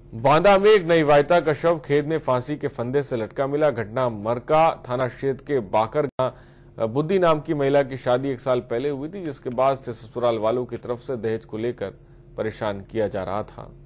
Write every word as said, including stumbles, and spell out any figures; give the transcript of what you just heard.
बांदा में एक नई वायता का शव खेत में फांसी के फंदे से लटका मिला। घटना मरका थाना क्षेत्र के बाकर गांव बुद्धि नाम की महिला की शादी एक साल पहले हुई थी, जिसके बाद से ससुराल वालों की तरफ से दहेज को लेकर परेशान किया जा रहा था।